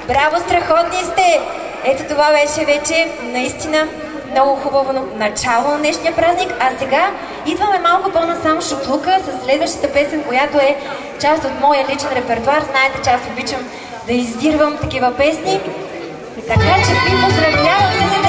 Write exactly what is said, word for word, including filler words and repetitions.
Браво, страхотни сте! Ето това беше вече наистина много хубаво начало на днешния празник, а сега идваме малко по-насам шутлука с следващата песен, която е част от моя личен репертуар. Знаете, че аз обичам да издирвам такива песни, така че ви поздравявам с